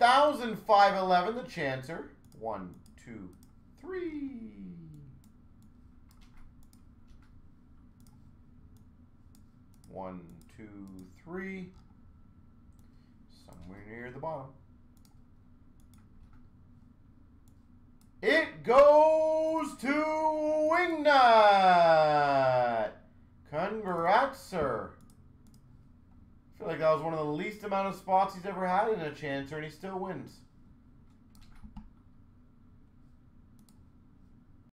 1,511, the Chancer. 1, 2, 3. One, two, three. Somewhere near the bottom. It goes to Wingnut. Congrats, sir. I feel like that was one of the least amount of spots he's ever had in a Chancer, and he still wins.